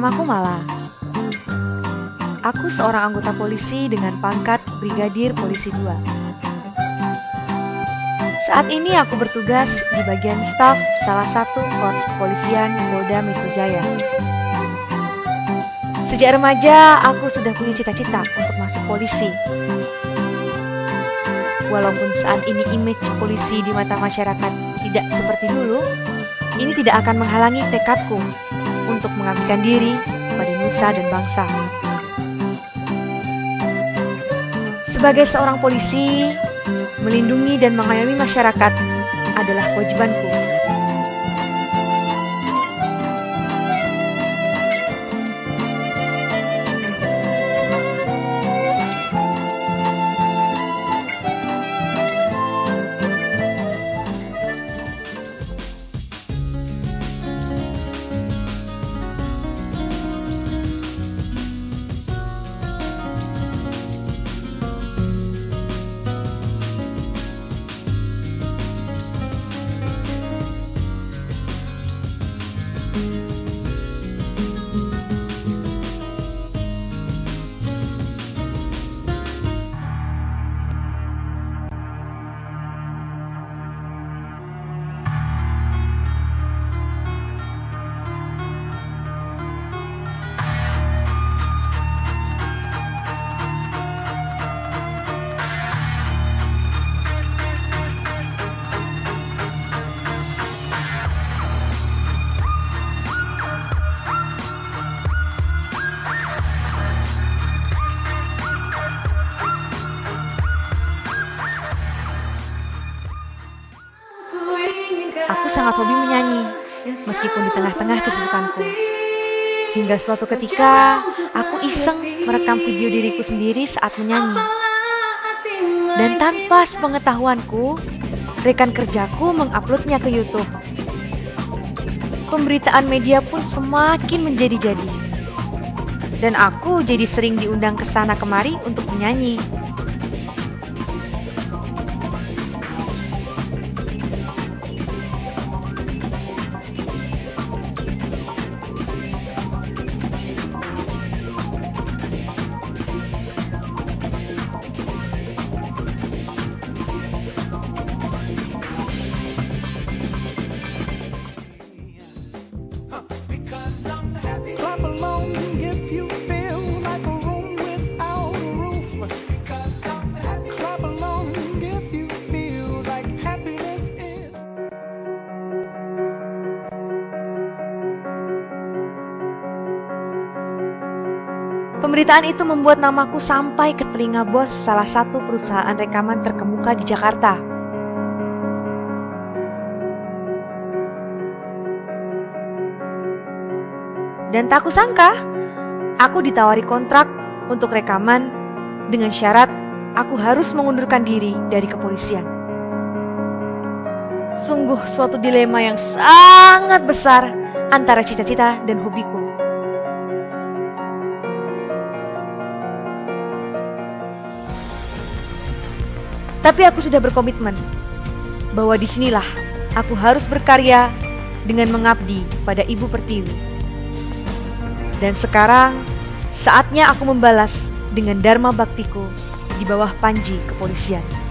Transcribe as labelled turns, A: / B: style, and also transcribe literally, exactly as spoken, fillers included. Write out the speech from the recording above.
A: Namaku Mala. Aku seorang anggota polisi dengan pangkat Brigadir Polisi dua. Saat ini aku bertugas di bagian staf salah satu korps kepolisian Polda Metro Jaya. Sejak remaja, aku sudah punya cita-cita untuk masuk polisi. Walaupun saat ini image polisi di mata masyarakat tidak seperti dulu, ini tidak akan menghalangi tekadku untuk mengabdikan diri pada nusa dan bangsa. Sebagai seorang polisi, melindungi dan mengayomi masyarakat adalah kewajibanku. Aku sangat hobi menyanyi, meskipun di tengah-tengah kesibukanku. Hingga suatu ketika, aku iseng merekam video diriku sendiri saat menyanyi. Dan tanpa sepengetahuanku, rekan kerjaku menguploadnya ke YouTube. Pemberitaan media pun semakin menjadi-jadi. Dan aku jadi sering diundang ke sana kemari untuk menyanyi. Pemberitaan itu membuat namaku sampai ke telinga bos salah satu perusahaan rekaman terkemuka di Jakarta. Dan tak kusangka, aku ditawari kontrak untuk rekaman dengan syarat aku harus mengundurkan diri dari kepolisian. Sungguh suatu dilema yang sangat besar antara cita-cita dan hobiku. Tapi aku sudah berkomitmen bahwa disinilah aku harus berkarya dengan mengabdi pada Ibu Pertiwi. Dan sekarang saatnya aku membalas dengan dharma baktiku di bawah panji kepolisian.